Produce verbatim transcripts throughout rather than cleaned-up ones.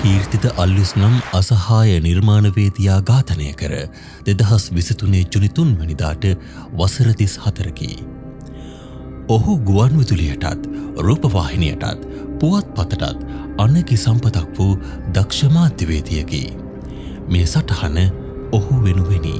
කීර්තිත අල්විස් නම් අසහාය නිර්මාණවේදියා ඝාතනය කර දෙදහස් විසිතුනේ ජුනි තුන් වැනිදාට වසර තිස් හතරකි. ඔහු ගුවන්විදුලියටත් රූපවාහිනියටත් පුවත්පතටත් අනගි සම්පතක් වූ දක්ෂ මාධ්‍යවේදියෙකි. මේ සටහන ඔහු වෙනුවෙනි.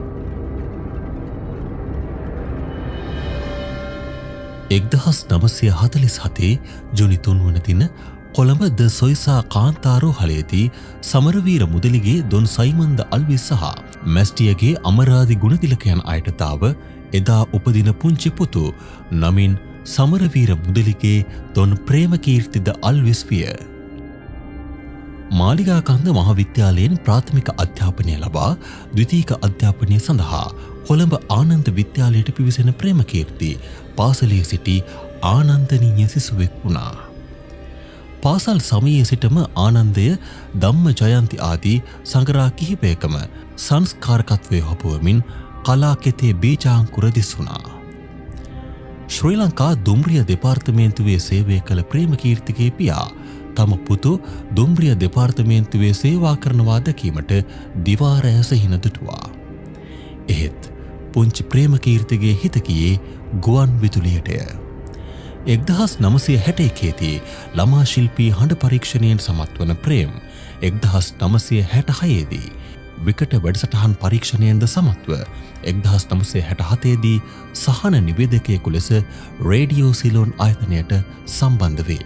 එක්දහස් නවසිය හතළිස් හතේ ජුනි තුන් වන දින කොළඹ ද සොයිසා කාන්තාරෝහලේදී සමරවීර මුදලිගේ දොන් සයිමන්ද අල්විස් සහ මැස්ටියගේ අමරාදි ගුණතිලකයන් අයට තාව එදා උපදින පුංචි පුතු නමින් සමරවීර මුදලිගේ දොන් ප්‍රේමකීර්තිද අල්විස් විය. මාලිගාකන්ද මහාවිද්‍යාලයෙන් ප්‍රාථමික අධ්‍යාපනය ලබා ද්විතීක අධ්‍යාපනය සඳහා කොළඹ ආනන්ද විද්‍යාලයට පිවිසෙන ප්‍රේමකීර්ති පාසලේ සිටි ආනන්දනීය සිසුවෙක් වුණා. පාසල් සමයේ සිටම ආනන්දය ධම්ම ජයන්ති ආදී සංගරා කිහිපයකම සංස්කාරකත්වය හොපුවමින් කලා කෙතේ බීජාංකුර දිස්වුණා. ශ්‍රී ලංකා දුම්රිය දෙපාර්තමේන්තුවේ සේවය කළ ප්‍රේමකීර්තිගේ පියා තම පුතු දුම්රිය දෙපාර්තමේන්තුවේ සේවා කරනවා දැකීමට දිවා රැය සිහින දුටුවා. එහෙත් පුංචි ප්‍රේමකීර්තිගේ හිත ගියේ ගුවන් විදුලියටය. එක්දහස් නවසිය හැට එකේදී ළමා ශිල්පී හඬ පරීක්ෂණයෙන් සමත් වන ප්‍රේම් එක්දහස් නවසිය හැට හයේදී විකට වැඩසටහන් පරීක්ෂණයෙන්ද සමත්ව එක්දහස් නවසිය හැට හතේදී සහන නිවේදකයෙකු ලෙස රේඩියෝ සිලෝන් ආයතනයට සම්බන්ධ වේ.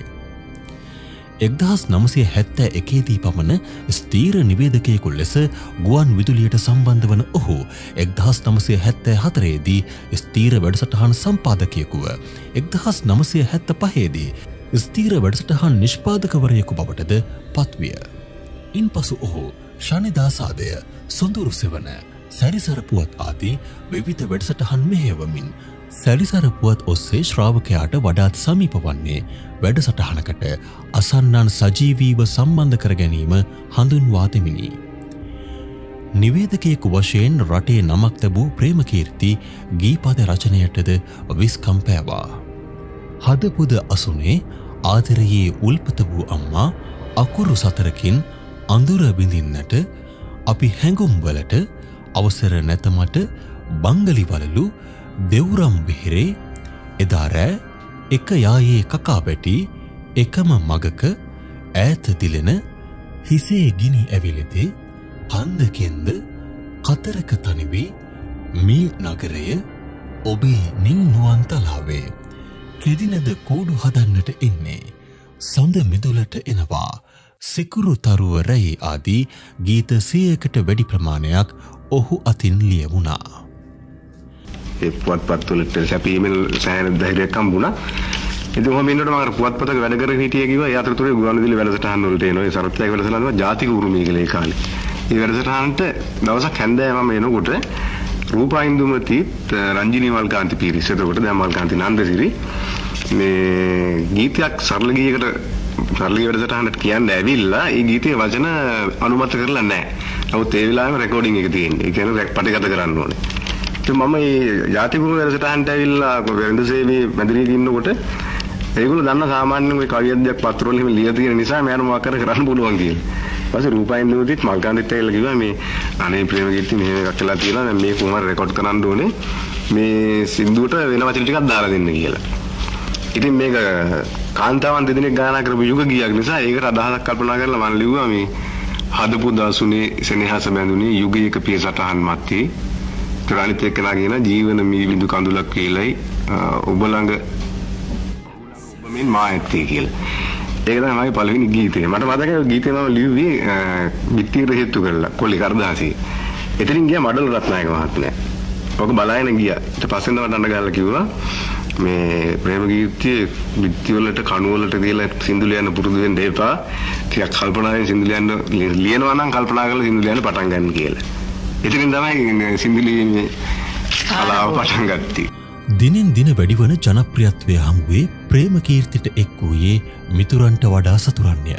එක්දහස් නවසිය හැත්තෑ එකේදී පමණ ස්ථීර නිවේදකයෙකු ලෙස ගුවන් විදුලියට සම්බන්ධ වන ඔහු එක්දහස් නවසිය හැත්තෑ හතරේදී ස්ථීර වැඩසටහන් සම්පාදකයෙකුව එක්දහස් නවසිය හැත්තෑ පහේදී ස්ථීර වැඩසටහන් නිෂ්පාදකවරයෙකු බවටද පත්විය. ඉන්පසු ඔහු ශනිදාසාදය, සොඳුරු සෙවන, සැරිසර පුවත් ආදී විවිධ වැඩසටහන් මෙහෙයවමින් සැරිසර පුවත් ඔස්සේ ශ්‍රාවකයාට වඩාත් සමීප වන්නේ වැඩසටහනකට අසන්නන් සජීවීව සම්බන්ධ කර ගැනීම හඳුන්වා දෙමිනි. නිවේදකයෙකු වශයෙන් රටේ නමක් තැබූ ප්‍රේමකීර්ති ගීපද රචනයටද විස්කම් පෑවා. හදපුද අසුනේ ආදරයේ උල්පත වූ අම්මා අකුරු සතරකින් අඳුර බිඳින්නට අපි හැඟුම්වලට අවසර නැතමට බංගලි වලලු දෙවුරම් විහිරේ එදා රෑ එක යායේ කකා පැටි එකම මගක ඈත දිලෙන හිසේ ගිනි ඇවිලෙතේ කන්දකෙන්ද කතරක තනිවී මේ නගරය ඔබේ නින් නුවන් තලාවේ කෙදිනද කෝඩු හදන්නට එන්නේ සඳ මිදුලට එනවා සිකුරු තරුව රැයි ආදී ගීත සියයකට වැඩි ප්‍රමාණයක් ඔහු අතින් ලියවුණා. ඒ පුවත්පත් වලට සැපීමෙන් සෑහෙන ධෛර්යයක් හම්බුණා. ඉතින් මම ඉන්නකොට මම පුවත්පතක වැඩ කරගෙන හිටියේ කිව්වා ඒ අතරතුරේ ගුවන්විදුලි වැඩසටහන් වලට එනවා. ඒ සරත්ලයක වැඩසටහන තමයි ජාතික උරුමය කියලා ඒ කාලේ. ඒ වැඩසටහනට දවසක් හැන්දෑව මම එනකොට රූපයින්දුමති රංජිනී මල්කාන්ති පීරිස් එතකොට දැන් මල්කාන්ති නන්දසිරි මේ ගීතයක් සරල ගීයකට සරල ගීය වැඩසටහනට කියන්න ඇවිල්ලා ඒ ගීතයේ වචන අනුමත කරලා නැහැ. නමුත් ඒ වෙලාවෙම රෙකෝඩින් එක තියෙන්නේ. ඒ කියන්නේ පටිගත කරන්න ඕනේ. ඉතින් මම මේ ජාතික උරුම වැඩසටහනට ඇවිල්ලා වෙළඳ සේවයේ මැදිරියක ඉන්නකොට ඒගොල්ලෝ දන්න සාමාන්‍යයෙන් ওই කවියක්දයක් පත්‍ර වල එහෙම ලියලා තියෙන නිසා මම මොකක් කර කරන්න පුළුවන් කියලා. ඊපස්සේ රූපයින්දුමතිත් මල්කාන්තිත් ඇවිල්ලා කිව්වා මේ අනේ ප්‍රේමකීර්ති මෙහෙම එකක් කළා කියලා දැන් මේ කොහොමද රෙකෝඩ් කරන්න ඕනේ. මේ සින්දුවට වෙන වචන ටිකක් දාලා දෙන්න කියලා. ඉතින් මේක කාන්තාවන් දෙදෙනෙක් ගායනා කරපු යුග ගීයක් නිසා ඒකට අදහසක් කල්පනා කරලා මම ලිව්වා මේ හදපු දාසුනේ සෙනෙහස බැඳුනේ යුගයක පියසටහන් මැත්තේ ත්‍රාණිත එක්කලා කියන ජීවන මී බිඳු කඳුලක් කියලායි ඔබ ළඟ ඔබ මෙන් මා ඇත්තේ කියලා. ඒක තමයි මගේ පළවෙනි ගීතය. මට මතකයි ගීතේ මම ලිව්වේ පිටිර හේතු කරලා කොල්ලේ කරදාසී. එතනින් ගියා මඩල රත්නායක මහත්මයා. ඔක බලාගෙන ගියා. ඊට පස්සේ නම දඬ ගාලා කිව්වා මේ ප්‍රේමකීර්තිය පිටි වලට කණු වලට දාලා සින්දු ලියන්න පුරුදු වෙන්න එපා. ටිකක් කල්පනාවෙන් සින්දු ලියන්න ලියනවා නම් කල්පනා කරලා සින්දු ලියන්න පටන් ගන්න කියලා. එතනින් තමයි සින්දු ලියන්නේ කලාව පටන් ගත්තේ. දිනෙන් දින වැඩිවන ජනප්‍රියත්වය හමුවේ ප්‍රේමකීර්තිට එක් වූයේ මිතුරන්ට වඩා සතුරන්ය.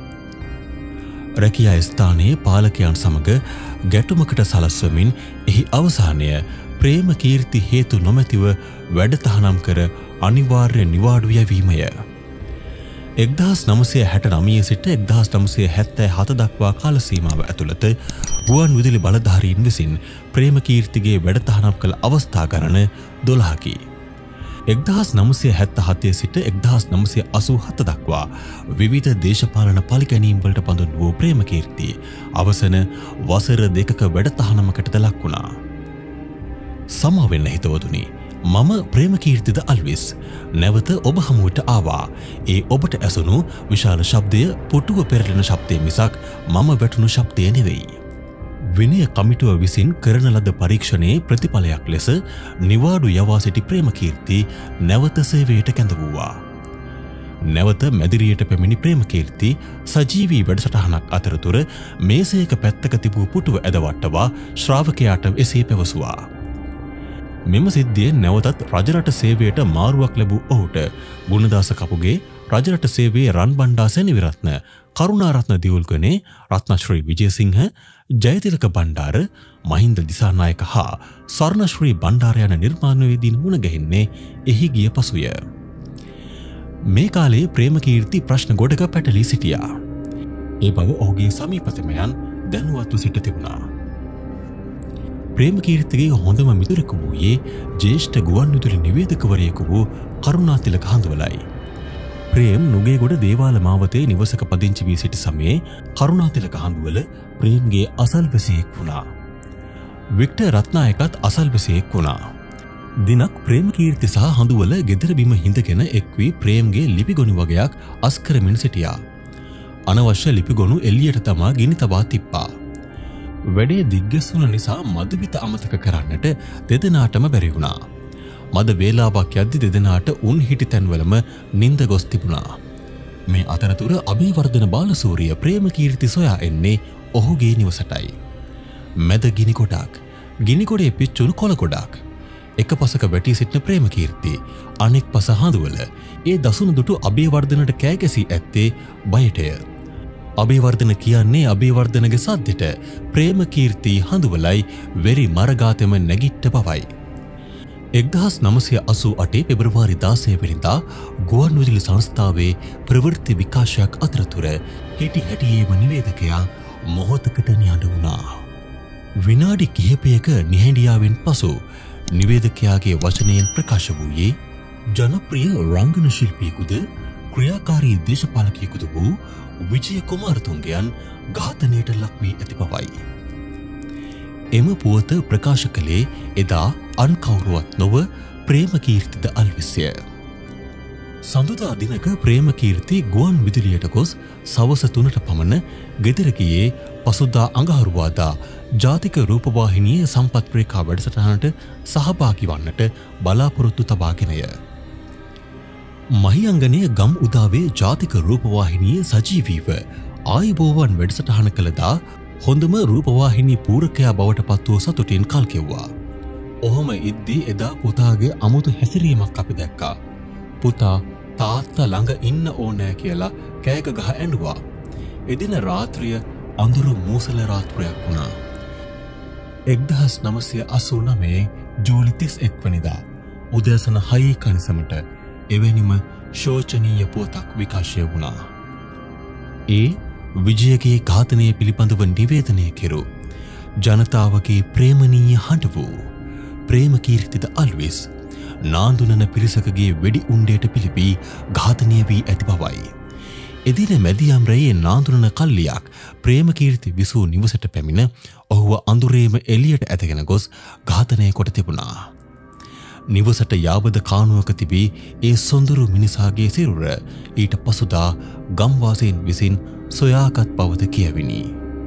රැකියා ස්ථානයේ පාලකයන් සමග ගැටුමකට සලස්වමින් එහි අවසානය ප්‍රේමකීර්ති හේතු නොමැතිව වැඩ තහනම් කර අනිවාර්ය නිවාඩු යැවීමය. එක්දහස් නවසිය හැට නවය සිට එක්දහස් නවසිය හැත්තෑ හත දක්වා කාල සීමාව ඇතුළත ගුවන් විදුලි බලධාරීන් විසින් ප්‍රේමකීර්තිගේ වැඩතහනම් කළ අවස්ථා ගණන දොළහකි. එක්දහස් නවසිය හැත්තහතේ සිට එක්දහස් නවසිය අසූ හත දක්වා විවිධ දේශපාලන පලිගැනීම් වලට බඳුන් වූ ප්‍රේමකීර්ති අවසන වසර දෙකක වැඩතහනමකටද ලක් වුණා. සමාවෙන්න හිතවතුනි, මම ප්‍රේමකීර්තිද අල්විස් නැවත ඔබ හමුවට ආවා. ඒ ඔබට ඇසුණු විශාල ශබ්දය පුටුව පෙරලෙන ශබ්දය මිසක් මම වැටුණු ශබ්දය නෙවෙයි. විනය කමිටුව විසින් කරන ලද පරීක්ෂණයේ ප්‍රතිඵලයක් ලෙස නිවාඩු යවා සිටි ප්‍රේමකීර්ති නැවත සේවයට කැඳවුවා. නැවත මැදිරියට පැමිණි ප්‍රේමකීර්ති සජීවී වැඩසටහනක් අතරතුර මේසයක පැත්තක තිබූ පුටුව ඇදවට්ටවා ශ්‍රාවකයාට එසේ පැවසුවා. මෙම සිද්ධියෙන් නැවතත් රජරට සේවයට මාරුවක් ලැබූ ඔහුට ගුණදාස කපුගේ රජරට සේවයේ රන්බණ්ඩා සෙනවිරත්න, කරුණාරත්න දියුල්ගනේ, රත්නශ්‍රී විජේසිංහ, ජයතිලක බණ්ඩාර, මහින්ද දිසානායක හා ස්වර්ණශ්‍රී බණ්ඩාර යන නිර්මාණවේදීන් මුණ ගැහෙන්නේ එහි ගිය පසුය. මේ කාලයේ ප්‍රේමකීර්ති ප්‍රශ්න ගොඩක පැටලී සිටියා. ඒ බව ඔහුගේ සමීපතමයන් දැනුවත්ව සිට තිබුණා. ප්‍රේමකීර්තිගේ හොඳම මිතුරෙකු වූයේ ජ්‍යෙෂ්ඨ ගුවන් විදුලි නිවේදකවරයෙකු වූ කරුණාතිලක හඳුවලයි. ප්‍රේම් නුගේගොඩ දේවාල මාවතේ නිවසක පදිංචි වී සිටි සමයේ කරුණාතිලක හඳුවල ප්‍රේම්ගේ අසල්වැසියෙක් වුණා. වික්ටර් රත්නායකත් අසල්වැසියෙක් වුණා. දිනක් ප්‍රේමකීර්ති සහ හඳුවල ගෙදර බිම හිඳගෙන එක් වී ප්‍රේම්ගේ ලිපිගොනු වගයක් අස්කරමින් සිටියා. අනවශ්‍ය ලිපිගොනු එළියට තමා ගිනි තබා තිබ්බා. වැඩේ දිග්ගැස්සුන නිසා මදුවිත අමතක කරන්නට දෙදෙනාටම බැරි වුණා. මද වේලාවක් යද්දි දෙදෙනාට උන් හිටි තැන්වලම නිින්ද ගොස් තිබුණා. මේ අතරතුර අභිවර්ධන බාලසූරිය ප්‍රේමකීර්ති සොයා එන්නේ ඔහුගේ නිවසටයි. මැද ගිනි කොටක්, ගිනි කොටේ පිච්චුණු කොළ ගොඩක්. එක පසක වැටී සිටින ප්‍රේමකීර්ති අනෙක් පස හඳුවල ඒ දසුන දුටු අභිවර්ධනට කෑගැසී ඇත්තේ බයටය. අභිවර්ධන කියන්නේ අභිවර්ධනගේ සද්දෙට ප්‍රේමකීර්ති හඳුවලයි වෙරි මරගාතෙම නැගිට්ට බවයි. එක්දහස් නවසිය අසූ අටේ පෙබරවාරි දාසය වෙනිදා ගුවන් විදුලි සංස්ථාවේ ප්‍රවෘත්ති විකාශයක් අතරතුර හිටි හැටියේම නිවේදකයා මොහොතකට නිහඬ වුණා. විනාඩි කිහිපයක නිහඬියාවෙන් පසු නිවේදකයාගේ වචනයෙන් ප්‍රකාශ වූයේ ජනප්‍රිය රංගන ශිල්පියෙකුද ක්‍රියාකාරී දේශපාලකයෙකුද වූ විජය කුමාරතුංගයන් ඝාතනයට ලක් වී ඇති බවයි. එම පුවත ප්‍රකාශ කළේ එදා අන් කවුරුවත් නොව ප්‍රේමකීර්තිද අල්විස්ය. සඳුදා දිනක ප්‍රේමකීර්ති ගුවන් විදුලියට ගොස් සවස තුනට පමණ ගෙදර ගියේ පසුදා අඟහරුවාදා ජාතික රූපවාහිනියේ සම්පත් රේඛා වැඩසටහනට සහභාගී වන්නට බලාපොරොත්තු තබාගෙනය. මහියංගනය ගම් උදාවේ ජාතික රූපවාහිනියේ සජීවීව ආයුබෝවන් වැඩසටහන කළදා හොඳම රූපවාහිනී පූරකයා බවට පත්වූ සතුටින් කල් කෙව්වා. ඔහොම ඉද්දී එදා පුතාගේ අමුතු හැසිරීමක් අපි දැක්කා. පුතා තාත්තා ළඟ ඉන්න ඕනෑ කියලා කෑග ගහ ඇඬුවා. එදින රාත්‍රිය අඳුරු මූසල රාත්‍රියක් වුණා. එක්දහස් නවසිය අසූ නවයේ ජූලි තිස් එක් වනිදා උදෑසන හයේ කණසමට එවැනිම ශෝචනීය පුවතක් විකාශය වුණා. ඒ විජයගේ ඝාතනය පිළිබඳව නිවේදනය කෙරු ජනතාවගේ ප්‍රේමනීය හඬ වූ ප්‍රේමකීර්තිද අල්විස් නාඳුනන පිරිසකගේ වෙඩි උණ්ඩයට පිළිපී ඝාතනය වී ඇති බවයි. එදින මැදියම් රැයේ නාඳුනන කල්ලියක් ප්‍රේමකීර්ති විසූ නිවසට පැමිණ ඔහුව අඳුරේම එළියට ඇදගෙන ගොස් ඝාතනය කොට තිබුණා. නිවසට යාබද කානුවක තිබී ඒ සොඳුරු මිනිසාගේ සිරුර ඊට පසුදා ගම්වාසීන් විසින් සොයාගත් බවද කියවිනි.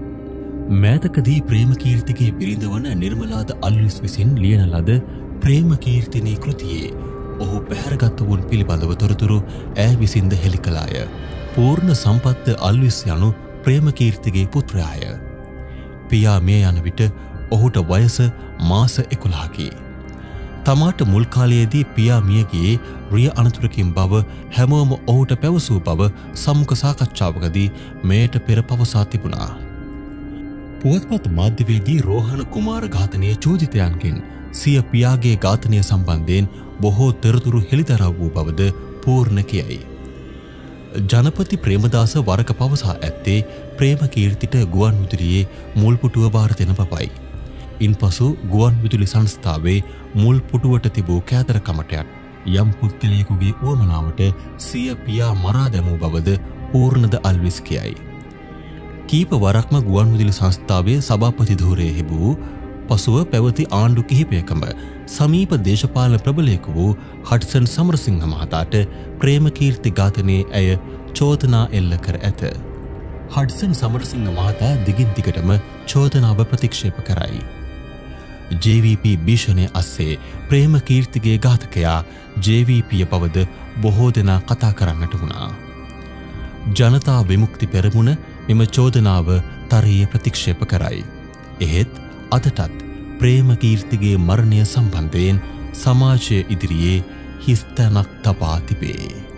මෑතකදී ප්‍රේමකීර්තිගේ බිරිඳ වන නිර්මලාද අල්විස් විසින් ලියන ලද ප්‍රේමකීර්තිනී කෘතියේ ඔහු පැහැරගත්තවුන් පිළිබඳව තොරතුරු ඈ විසින්ද හෙළි කළාය. පූර්ණ සම්පත්ත අල්විස් යනු ප්‍රේමකීර්තිගේ පුත්‍රයාය. පියා මිය යන විට ඔහුට වයස මාස එකොළහකි. තමාට මුල් කාලයේදී පියා මියගියේ රිය අනතුරකින් බව හැමෝම ඔහුට පැවසූ බව සම්මුඛ සාකච්ඡාවකදී මෙයට පෙර පවසා තිබුණා. පුවත්පත් මාධ්‍යවේදී රෝහණ කුමාර ඝාතනයේ චෝදිතයන්ගෙන් සිය පියාගේ ඝාතනය සම්බන්ධයෙන් බොහෝ තොරතුරු හෙළිදරව් වූ බවද පූර්ණ කියයි. ජනපති ප්‍රේමදාස වරක පවසා ඇත්තේ ප්‍රේමකීර්තිට ගුවන් විදුලියේ මුල් පුටුව බාර දෙන බවයි. ඉන්පසු ගුවන් විදුලි සංස්ථාවේ මුල් පුටුවට තිබූ කෑදරකමට යම් පුද්ගලයෙකුගේ උවමනාවට සිය පියා මරා දැමූ බවද පූර්ණද අල්විස් කියයි. කීප වරක්ම ගුවන් විදුලි සංස්ථාවේ සභාපති ධූරයේ හිබූ පසුව පැවති ආණ්ඩු කිහිපයකම සමීප දේශපාලන ප්‍රබලයෙකු වූ හඩ්සන් සමරසිංහ මහතාට ප්‍රේමකීර්ති ඝාතනයේ ඇය චෝදනා එල්ල කර ඇත. හඩ්සන් සමරසිංහ මහතා දිගින් දිගටම චෝදනාව ප්‍රතික්ෂේප කරයි. ජේ වී පී භීෂණය අස්සේ ප්‍රේමකීර්තිගේ ඝාතකයා ජේ වී පී බවද බොහෝ දෙනා කතා කරන්නට වුණා. ජනතා විමුක්ති පෙරමුණ මෙම චෝදනාව තරයේ ප්‍රතික්ෂේප කරයි. එහෙත් අදටත් ප්‍රේමකීර්තිගේ මරණය සම්බන්ධයෙන් සමාජය ඉදිරියේ හිස්තැනක් තබා තිබේ.